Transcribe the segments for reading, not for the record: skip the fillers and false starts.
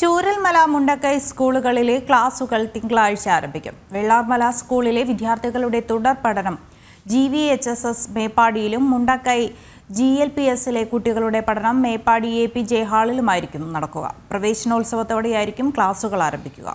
ചൂരൽമല മുണ്ടക്കൈ സ്കൂളുകളിലെ ക്ലാസുകൾ തിങ്കളാഴ്ച ആരംഭിക്കും. വെള്ളാർമല സ്കൂളിലെ വിദ്യാർത്ഥികളുടെ തുടർ പഠനം GVHSS മേപ്പാടിയിലും മുണ്ടക്കൈ GLPSലെ കുട്ടികളുടെ പഠനം മേപ്പാടി APJ ഹാളിലുമായിരിക്കും നടക്കുക. പ്രവേശനോത്സവത്തോടെയായിരിക്കും ക്ലാസുകൾ ആരംഭിക്കുക.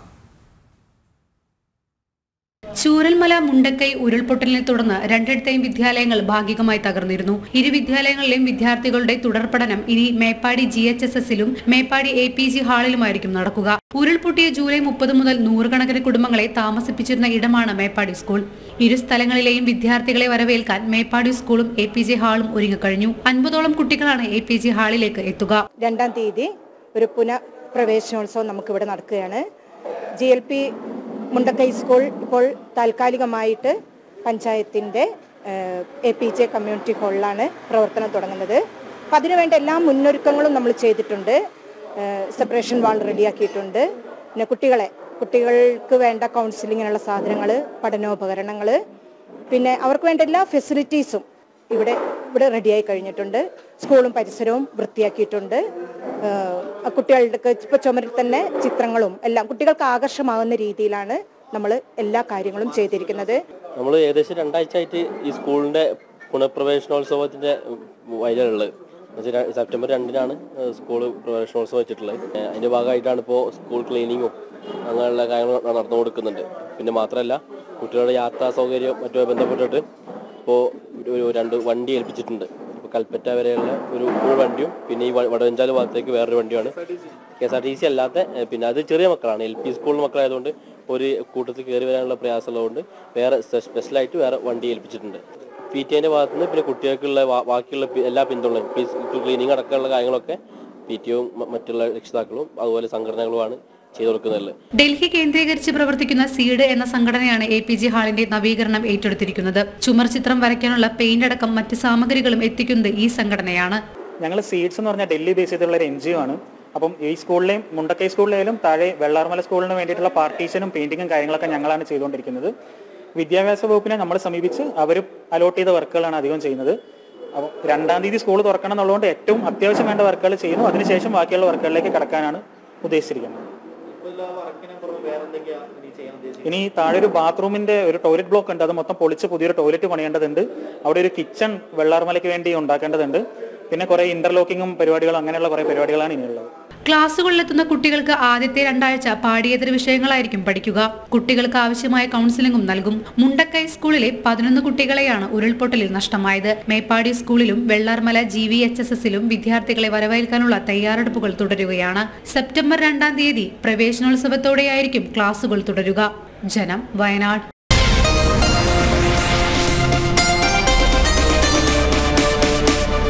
ചൂരൽമല മുണ്ടക്കൈ ഉരുൾപൊട്ടലിനെ തുടർന്ന് രണ്ടിടത്തെയും വിദ്യാലയങ്ങൾ ഭാഗികമായി തകർന്നിരുന്നു. ഇരു വിദ്യാലയങ്ങളിലെയും വിദ്യാർത്ഥികളുടെ തുടർ പഠനം ഇനി മേപ്പാടി GHSSലും മേപ്പാടി APJ ഹാളിലുമായിരിക്കും നടക്കുക. ഉരുൾപൊട്ടിയ ജൂലൈ 30 മുതൽ നൂറുകണക്കിന് കുടുംബങ്ങളെ താമസിപ്പിച്ചിരുന്ന ഇടമാണ് മേപ്പാടി സ്കൂൾ. ഇരു സ്ഥലങ്ങളിലെയും വിദ്യാർത്ഥികളെ വരവേൽക്കാൻ മേപ്പാടി സ്കൂളും APJ ഹാളും ഒരുങ്ങിക്കഴിഞ്ഞു. 50ഓളം കുട്ടികളാണ് APJ ഹാളിലേക്ക് എത്തുക. 2-ാം തീയതി ഒരു പുനഃപ്രവേശനോത്സവം നമുക്കിവിടെ നടക്കുകയാണ്. GLP മുണ്ടക്കൈ സ്കൂൾ ഇപ്പോൾ താൽക്കാലികമായിട്ട് പഞ്ചായത്തിൻ്റെ APJ കമ്മ്യൂണിറ്റി ഹാളിലാണ് പ്രവർത്തനം തുടങ്ങുന്നത്. അപ്പം അതിനുവേണ്ട എല്ലാ മുന്നൊരുക്കങ്ങളും നമ്മൾ ചെയ്തിട്ടുണ്ട്. സെപ്പറേഷൻ വാൾ റെഡിയാക്കിയിട്ടുണ്ട്. പിന്നെ കുട്ടികൾക്ക് വേണ്ട കൗൺസിലിങ്ങിനുള്ള സാധനങ്ങൾ, പഠനോപകരണങ്ങൾ, പിന്നെ അവർക്ക് വേണ്ട എല്ലാ ഫെസിലിറ്റീസും ഇവിടെ റെഡിയായി കഴിഞ്ഞിട്ടുണ്ട്. സ്കൂളും പരിസരവും വൃത്തിയാക്കിയിട്ടുണ്ട്. കുട്ടികളുടെ ഇപ്പോൾ ചുമരിൽ തന്നെ ചിത്രങ്ങളും എല്ലാം കുട്ടികൾക്ക് ആകർഷമാകുന്ന രീതിയിലാണ് നമ്മൾ എല്ലാ കാര്യങ്ങളും ചെയ്തിരിക്കുന്നത്. നമ്മൾ ഏകദേശം 2 ആഴ്ചയായിട്ട് ഈ സ്കൂളിൻ്റെ പുനഃപ്രവേശനോത്സവത്തിൻ്റെ വൈലുള്ളത്. സെപ്റ്റംബർ 2-നാണ് സ്കൂൾ പ്രവേശനോത്സവം വെച്ചിട്ടുള്ളത്. അതിൻ്റെ ഭാഗമായിട്ടാണ് ഇപ്പോൾ സ്കൂൾ ക്ലീനിങ്ങും അങ്ങനെയുള്ള കാര്യങ്ങൾ നടന്നു കൊടുക്കുന്നുണ്ട്. പിന്നെ മാത്രമല്ല കുട്ടികളുടെ യാത്രാ സൗകര്യം മറ്റുമായി ബന്ധപ്പെട്ടിട്ട് ഇപ്പോൾ ഒരു 2 വണ്ടി ഏൽപ്പിച്ചിട്ടുണ്ട്. ഇപ്പോൾ കൽപ്പറ്റ വരെയുള്ള ഒരു വണ്ടിയും പിന്നെ ഈ വടവഞ്ചാൽ ഭാഗത്തേക്ക് വേറൊരു വണ്ടിയാണ്. KSRTC അല്ലാത്ത പിന്നെ അത് ചെറിയ മക്കളാണ്, LP സ്കൂൾ മക്കളായതുകൊണ്ട് ഒരു കൂട്ടത്തിൽ കയറി വരാനുള്ള പ്രയാസമുള്ളതുകൊണ്ട് വേറെ സ്പെഷ്യലായിട്ട് വേറെ വണ്ടി ഏൽപ്പിച്ചിട്ടുണ്ട്. PTA ഭാഗത്തു നിന്ന് പിന്നെ കുട്ടികൾക്കുള്ള ബാക്കിയുള്ള എല്ലാ പിന്തുണയും ക്ലീനിങ് അടക്കമുള്ള കാര്യങ്ങളൊക്കെ PTOയും മറ്റുള്ള രക്ഷിതാക്കളും അതുപോലെ സംഘടനകളുമാണ് ചെയ്തു കൊടുക്കുന്നത്. ഡൽഹി കേന്ദ്രീകരിച്ച് പ്രവർത്തിക്കുന്ന സീഡ് എന്ന സംഘടനയാണ് APJ ഹാളിന്റെ നവീകരണം ഏറ്റെടുത്തിരിക്കുന്നത്. ചുമർ ചിത്രം വരയ്ക്കാനുള്ള പെയിന്റ് അടക്കം മറ്റ് സാമഗ്രികളും എത്തിക്കുന്നത് ഈ സംഘടനയാണ്. ഞങ്ങൾ സീഡ്സ് എന്ന് പറഞ്ഞാൽ ഡൽഹി ബേസ് ചെയ്തിട്ടുള്ള ഒരു NGO ആണ്. അപ്പം ഈ സ്കൂളിലെയും മുണ്ടക്കൈ സ്കൂളിലേലും താഴെ വെള്ളാർമല സ്കൂളിന് വേണ്ടിയിട്ടുള്ള പാർട്ടീഷനും പെയിന്റിങ്ങും കാര്യങ്ങളൊക്കെ ഞങ്ങളാണ് ചെയ്തുകൊണ്ടിരിക്കുന്നത്. വിദ്യാഭ്യാസ വകുപ്പിനെ നമ്മൾ സമീപിച്ച് അവർ അലോട്ട് ചെയ്ത വർക്കുകളാണ് അധികം ചെയ്യുന്നത്. അപ്പോൾ 2-ാം തീയതി സ്കൂൾ തുറക്കണം എന്നുള്ളതുകൊണ്ട് ഏറ്റവും അത്യാവശ്യം വേണ്ട വർക്കുകൾ ചെയ്യുന്നു. അതിനുശേഷം ബാക്കിയുള്ള വർക്കുകളിലേക്ക് കടക്കാനാണ് ഉദ്ദേശിച്ചിരിക്കുന്നത്. ഇനി താഴെ ഒരു ബാത്റൂമിന്റെ ഒരു ടോയ്ലറ്റ് ബ്ലോക്ക് ഉണ്ട്. അത് മൊത്തം പൊളിച്ച് പുതിയൊരു ടോയ്ലറ്റ് പണിയേണ്ടതുണ്ട്. അവിടെ ഒരു കിച്ചൺ വെള്ളാർമലയ്ക്ക് വേണ്ടി ഉണ്ടാക്കേണ്ടതുണ്ട്. പിന്നെ കുറെ ഇന്റർലോക്കിങ്ങും പരിപാടികളും അങ്ങനെയുള്ള കുറെ പരിപാടികളാണ് ഇനിയുള്ളത്. ക്ലാസുകളിലെത്തുന്ന കുട്ടികൾക്ക് ആദ്യത്തെ 2 ആഴ്ച പാഠ്യേതര വിഷയങ്ങളായിരിക്കും പഠിക്കുക. കുട്ടികൾക്ക് ആവശ്യമായ കൗൺസിലിംഗും നൽകും. മുണ്ടക്കൈ സ്കൂളിലെ 11 കുട്ടികളെയാണ് ഉരുൾപൊട്ടലിൽ നഷ്ടമായത്. മേപ്പാടി സ്കൂളിലും വെള്ളാർമല GVHSSലും വിദ്യാർത്ഥികളെ വരവേൽക്കാനുള്ള തയ്യാറെടുപ്പുകൾ തുടരുകയാണ്. സെപ്റ്റംബർ 2-ാം തീയതി പ്രവേശനോത്സവത്തോടെയായിരിക്കും ക്ലാസുകൾ തുടരുക. ജനം, വയനാട്.